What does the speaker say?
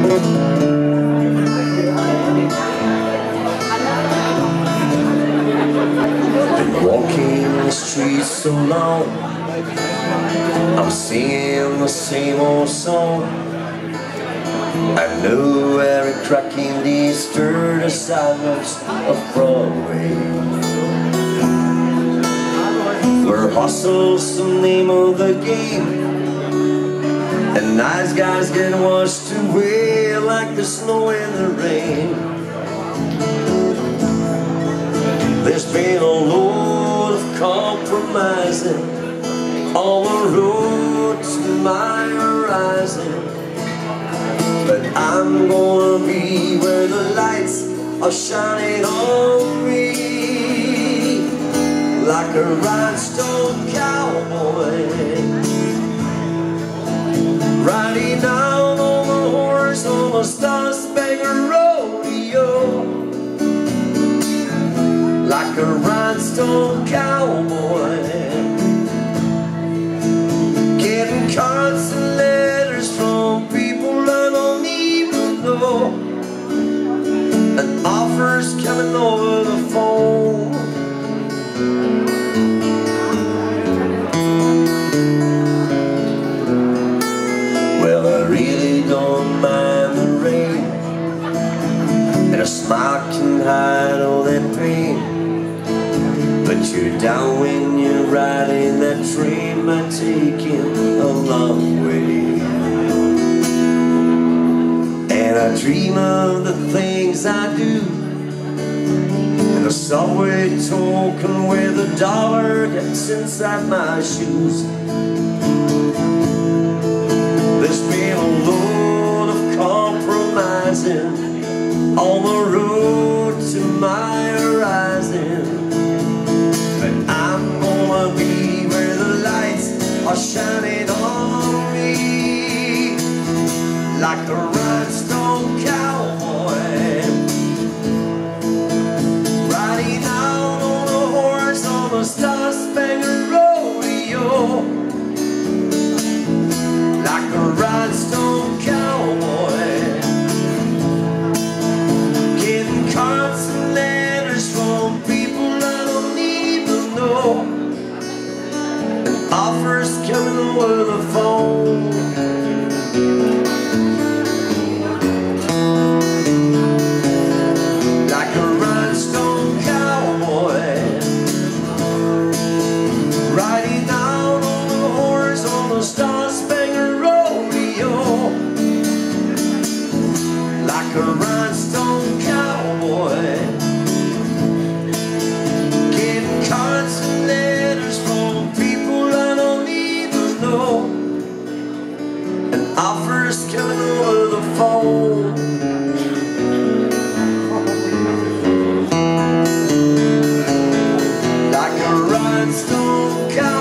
Walking the streets so long, I'm singing the same old song. I know every crack in these dirty sidewalks of Broadway, where hustle's the name of the game, and nice guys get washed away like the snow in the rain. There's been a load of compromising on the road to my horizon, but I'm gonna be where the lights are shining on me, like a rhinestone cowboy, riding out on the horse on a star-spangled rodeo. Like a rhinestone cowboy, getting cards and letters from people I don't even know, and offers coming over the phone. Well, I really don't mind the rain, and a smile can hide all that pain. But you're down when you're riding that train, might take you a long way. And I dream of the things I do, and the subway token where the dollar gets inside my shoes. There's been a load of compromising on the road to my horizon, be where the lights are shining on me, like a rhinestone cowboy, riding out on a horse on a star-spangled rodeo. Like a rhinestone cowboy, getting cards and letters from people I don't even know, offers coming over the phone. Like a rhinestone cowboy, riding out on a horse on a star-spangled rodeo. Like a rhinestone cowboy, getting cards and letters from people I don't even know, and offers coming over the phone. Like a rhinestone cowboy.